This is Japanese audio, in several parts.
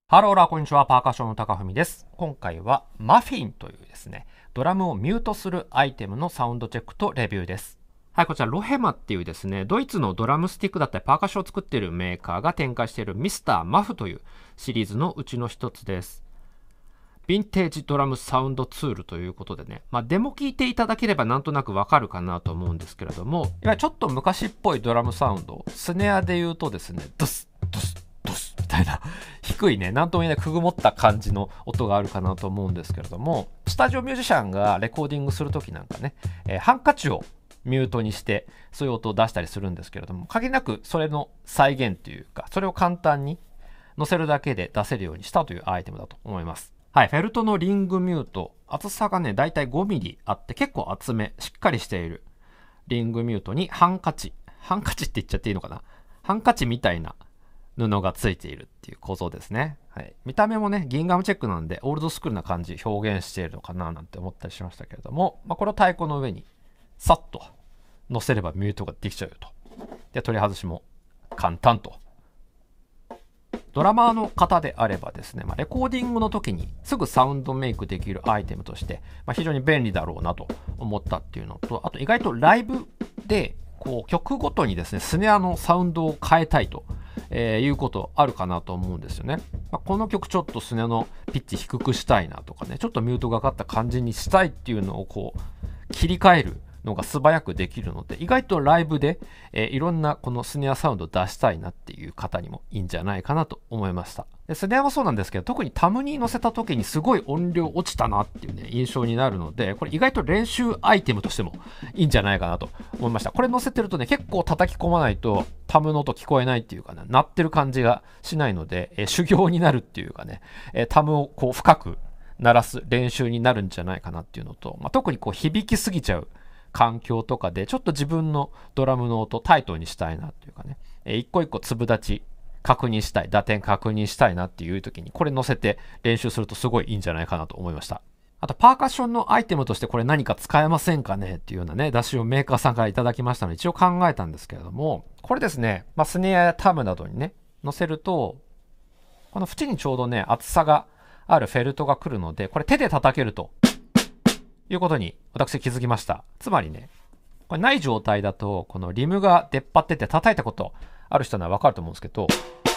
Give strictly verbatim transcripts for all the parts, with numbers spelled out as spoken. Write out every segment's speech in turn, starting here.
ハローラー、こんにちは。パーカッションの高文です。今回はマフィンというですね、ドラムをミュートするアイテムのサウンドチェックとレビューです。はい、こちらロヘマっていうですね、ドイツのドラムスティックだったりパーカッションを作っているメーカーが展開しているミスターマフというシリーズのうちの一つです。ヴィンテージドラムサウンドツールということでね、まあ、デモ聞いていただければなんとなくわかるかなと思うんですけれども、いわゆるちょっと昔っぽいドラムサウンド、スネアで言うとですね、ドスドスドスみたいな低いね、なんとも言えないくぐもった感じの音があるかなと思うんですけれども、スタジオミュージシャンがレコーディングするときなんかね、えー、ハンカチをミュートにしてそういう音を出したりするんですけれども、限りなくそれの再現というか、それを簡単に乗せるだけで出せるようにしたというアイテムだと思います。はい、フェルトのリングミュート、厚さがね、だいたいごミリあって結構厚め、しっかりしているリングミュートにハンカチ、ハンカチって言っちゃっていいのかな、ハンカチみたいな布がついているっていう構造ですね。はい、見た目もね、ギンガムチェックなんでオールドスクールな感じ表現しているのかななんて思ったりしましたけれども、まあ、これを太鼓の上にさっと乗せればミュートができちゃうよと。で、取り外しも簡単と。ドラマーの方であればですね、まあ、レコーディングの時にすぐサウンドメイクできるアイテムとして、まあ、非常に便利だろうなと思ったっていうのと、あと意外とライブでこう曲ごとにですね、スネアのサウンドを変えたいと、えー、いうことあるかなと思うんですよね。まあ、この曲ちょっとスネアのピッチ低くしたいなとかね、ちょっとミュートがかかった感じにしたいっていうのをこう切り替えるのが素早くできるので、意外とライブで、えー、いろんなこのスネアサウンドを出したいなっていう方にもいいんじゃないかなと思いました。でスネアもそうなんですけど、特にタムに乗せた時にすごい音量落ちたなっていうね、印象になるので、これ意外と練習アイテムとしてもいいんじゃないかなと思いました。これ乗せてるとね、結構叩き込まないとタムの音聞こえないっていうかね、鳴ってる感じがしないので、えー、修行になるっていうかね、えー、タムをこう深く鳴らす練習になるんじゃないかなっていうのと、まあ、特にこう響きすぎちゃう環境とかでちょっと自分のドラムの音タイトにしたいなっていうかね、えー、一個一個粒立ち確認したい、打点確認したいなっていう時にこれ乗せて練習するとすごいいいんじゃないかなと思いました。あとパーカッションのアイテムとしてこれ何か使えませんかねっていうようなね、出しをメーカーさんからいただきましたので一応考えたんですけれども、これですね、まあ、スネアやタムなどにね乗せると、この縁にちょうどね厚さがあるフェルトが来るので、これ手で叩けるということに私気づきました。つまりね、これない状態だとこのリムが出っ張ってて叩いたことある人ならわかると思うんですけど、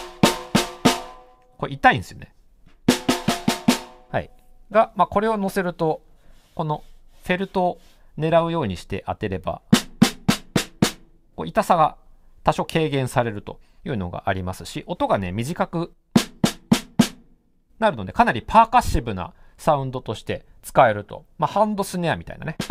これ痛いんですよね。はい。が、まあ、これを乗せるとこのフェルトを狙うようにして当てれば、こう痛さが多少軽減されるというのがありますし、音がね短くなるのでかなりパーカッシブなサウンドとして使えると、まあ、ハンドスネアみたいなね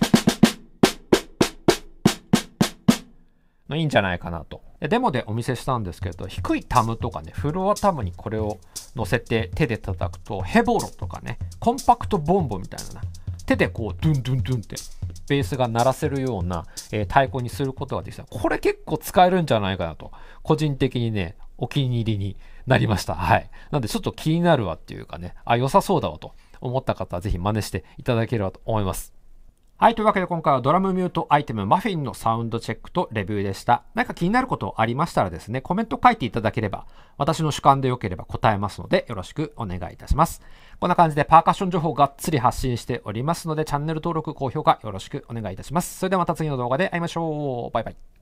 のいいんじゃないかなと。デモでお見せしたんですけど、低いタムとかね、フロアタムにこれを乗せて手で叩くと、ヘボロとかね、コンパクトボンボみたいな、手でこうドゥンドゥンドゥンってベースが鳴らせるような、えー、太鼓にすることができた。これ結構使えるんじゃないかなと、個人的にねお気に入りになりました。はい。なんでちょっと気になるわっていうかね、あ、良さそうだわと思った方はぜひ真似していただければと思います。はい。というわけで今回はドラムミュートアイテムマフィンのサウンドチェックとレビューでした。何か気になることありましたらですね、コメント書いていただければ、私の主観で良ければ答えますので、よろしくお願いいたします。こんな感じでパーカッション情報をがっつり発信しておりますので、チャンネル登録、高評価よろしくお願いいたします。それではまた次の動画で会いましょう。バイバイ。